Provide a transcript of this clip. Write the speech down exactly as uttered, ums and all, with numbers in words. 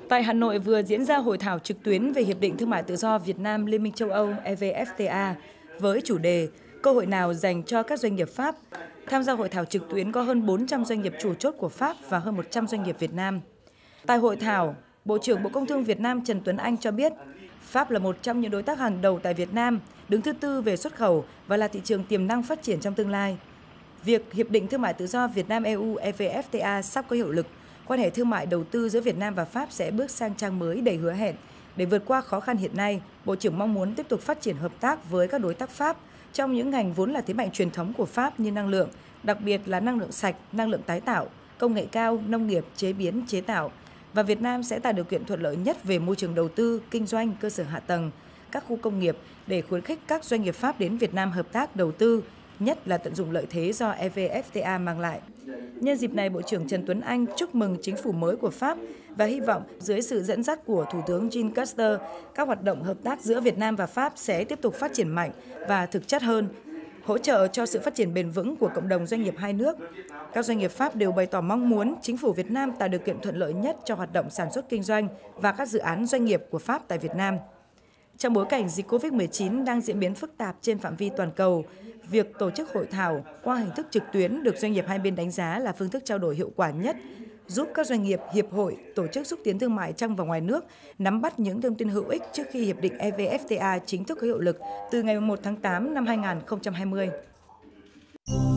Tại Hà Nội vừa diễn ra hội thảo trực tuyến về Hiệp định Thương mại Tự do Việt Nam Liên minh châu Âu E V F T A với chủ đề Cơ hội nào dành cho các doanh nghiệp Pháp. Tham gia hội thảo trực tuyến có hơn bốn trăm doanh nghiệp chủ chốt của Pháp và hơn một trăm doanh nghiệp Việt Nam. Tại hội thảo, Bộ trưởng Bộ Công Thương Việt Nam Trần Tuấn Anh cho biết, Pháp là một trong những đối tác hàng đầu tại Việt Nam, đứng thứ tư về xuất khẩu và là thị trường tiềm năng phát triển trong tương lai. Việc Hiệp định Thương mại Tự do Việt Nam E U E V F T A sắp có hiệu lực, quan hệ thương mại đầu tư giữa Việt Nam và Pháp sẽ bước sang trang mới đầy hứa hẹn. Để vượt qua khó khăn hiện nay, Bộ trưởng mong muốn tiếp tục phát triển hợp tác với các đối tác Pháp trong những ngành vốn là thế mạnh truyền thống của Pháp như năng lượng, đặc biệt là năng lượng sạch, năng lượng tái tạo, công nghệ cao, nông nghiệp, chế biến, chế tạo. Và Việt Nam sẽ tạo điều kiện thuận lợi nhất về môi trường đầu tư, kinh doanh, cơ sở hạ tầng, các khu công nghiệp để khuyến khích các doanh nghiệp Pháp đến Việt Nam hợp tác đầu tư, nhất là tận dụng lợi thế do E V F T A mang lại. Nhân dịp này, Bộ trưởng Trần Tuấn Anh chúc mừng chính phủ mới của Pháp và hy vọng dưới sự dẫn dắt của Thủ tướng Jean Castex, các hoạt động hợp tác giữa Việt Nam và Pháp sẽ tiếp tục phát triển mạnh và thực chất hơn, hỗ trợ cho sự phát triển bền vững của cộng đồng doanh nghiệp hai nước. Các doanh nghiệp Pháp đều bày tỏ mong muốn chính phủ Việt Nam tạo điều kiện thuận lợi nhất cho hoạt động sản xuất kinh doanh và các dự án doanh nghiệp của Pháp tại Việt Nam. Trong bối cảnh dịch Covid mười chín đang diễn biến phức tạp trên phạm vi toàn cầu, việc tổ chức hội thảo qua hình thức trực tuyến được doanh nghiệp hai bên đánh giá là phương thức trao đổi hiệu quả nhất, giúp các doanh nghiệp, hiệp hội, tổ chức xúc tiến thương mại trong và ngoài nước nắm bắt những thông tin hữu ích trước khi Hiệp định E V F T A chính thức có hiệu lực từ ngày mùng một tháng tám năm hai nghìn không trăm hai mươi.